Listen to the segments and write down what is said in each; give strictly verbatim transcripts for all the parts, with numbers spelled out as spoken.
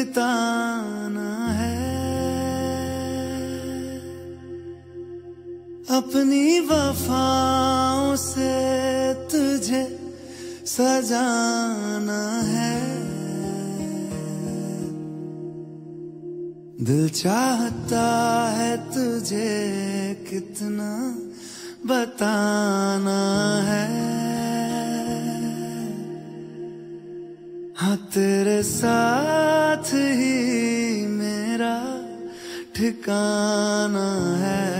बिताना है, अपनी वफाओं से तुझे सजाना है। दिल चाहता है तुझे कितना बताना है, हाँ तेरे साथ ही मेरा ठिकाना है।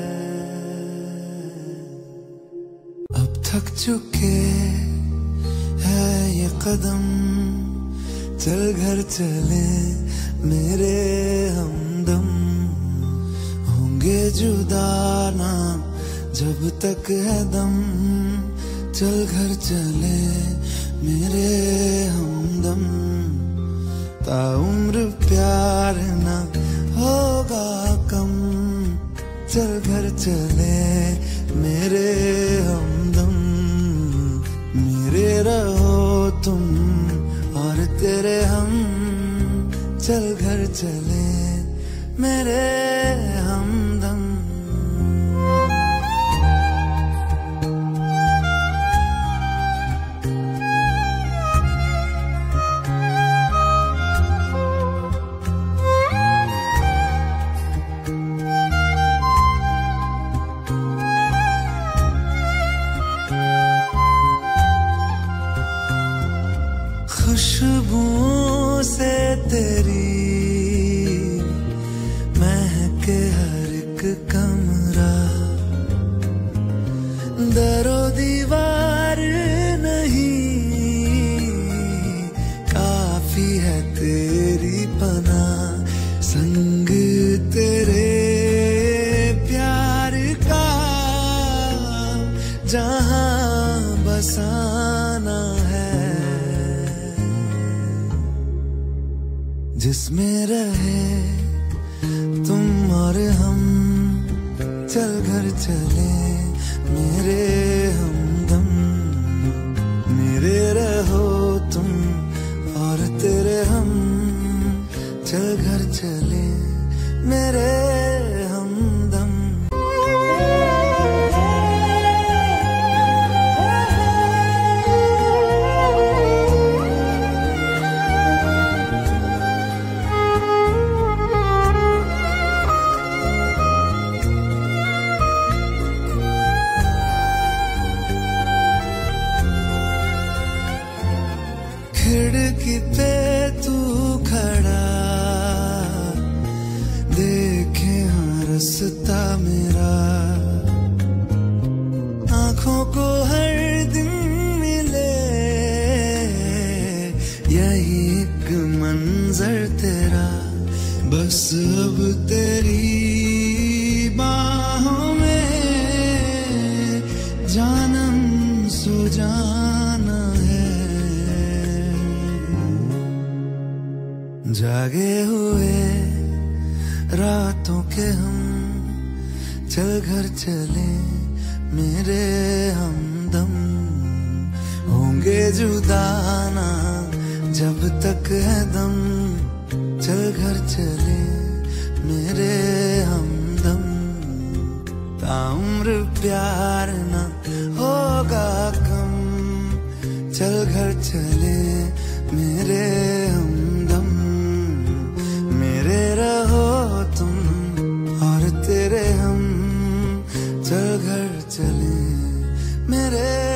अब थक चुके है ये कदम, चल घर चले मेरे हमदम। होंगे जुदा ना जब तक है दम, चल घर चले मेरे हमदम। ताउम्र प्यार ना होगा कम, चल घर चले मेरे हमदम। मेरे रहो तुम और तेरे हम, चल घर चले मेरे हमदम। खुशबुओं से तेरी महके हर एक कमरा, दरो दीवार नहीं काफी है तेरी पनाह। संग तेरे प्यार का जहां बसाना है, जिसमें रहे तुम और हम, चल घर चले मेरे हमदम। मेरे रहो तुम और तेरे हम, चल घर चले मेरे हमदम। खिड़की पे तू खड़ा देखे हाँ रास्ता मेरा, आँखों को हर दिन मिले यही एक मंजर तेरा। बस अब तेरी बाहों में जानम सो जाना है। जागे हुए रातों के हम, चल घर चले मेरे हमदम। होंगे जुदा ना जब तक है दम, चल घर चले मेरे हमदम। ताउम्र प्यार ना होगा कम, चल घर चले मेरे हमदम। मेरे रहो तुम और तेरे हम, चल घर चले मेरे